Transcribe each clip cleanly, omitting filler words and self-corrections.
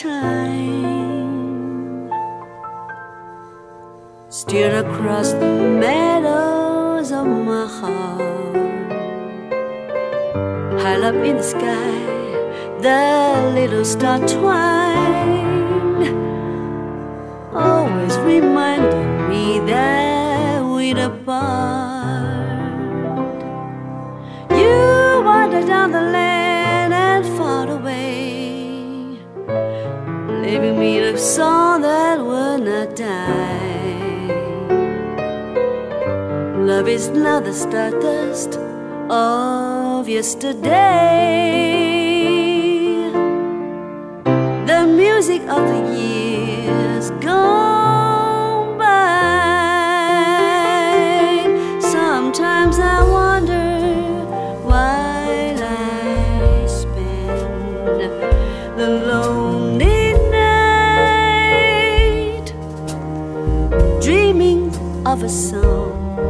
time, steered across the meadows of my heart. High up in the sky, the little star twined, always reminding me that we'd apart. You wandered down the lane and far away, leaving me a song that would not die. Love is now the stardust of yesterday, the music of the years gone by. Sometimes I wonder while I spend the lonely night, dreaming of a song.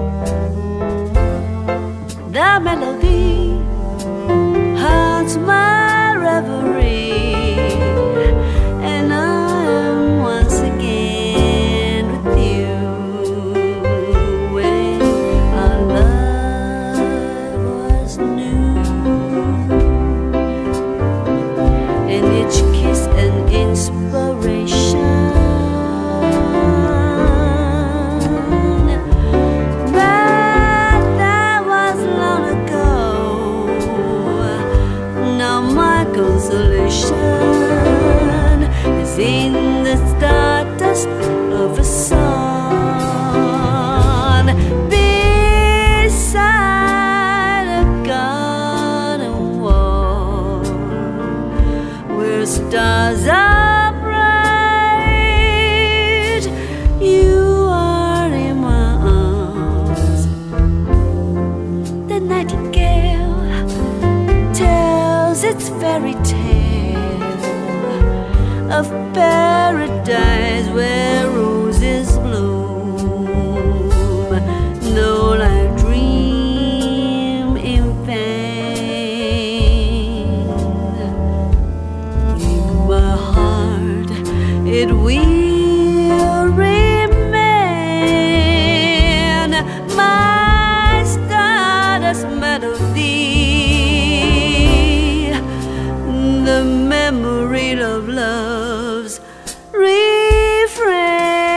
The melody haunts my reverie, and I am once again with you. When our love was new, and each kiss an inspiration. Consolation is in the stardust of a song, beside a garden wall where stars are bright. You are in my arms. The nightingale tells its fairy tale of paradise where roses bloom. Though I dream in vain, in my heart it will remain my stardust melody, the memory of love's refrain.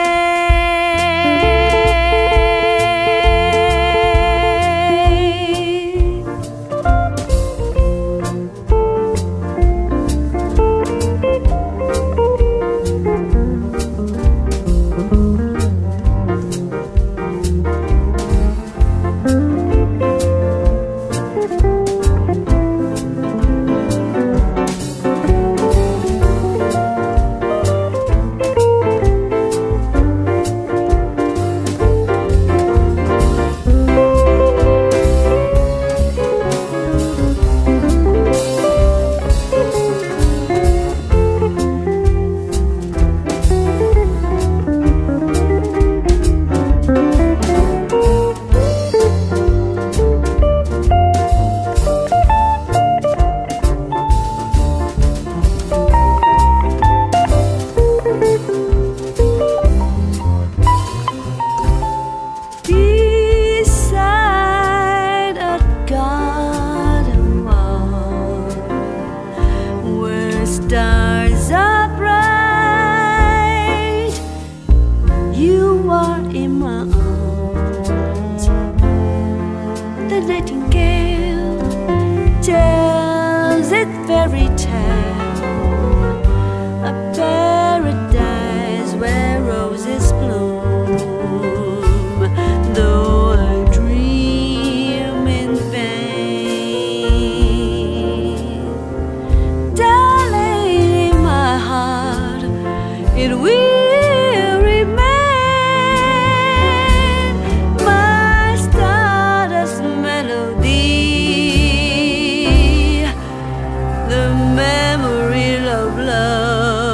Stars are bright, you are in my arms. The nightingale tells its fairy tale, a paradise where roses bloom. Though I dream in vain, it will remain my stardust melody, the memory of love.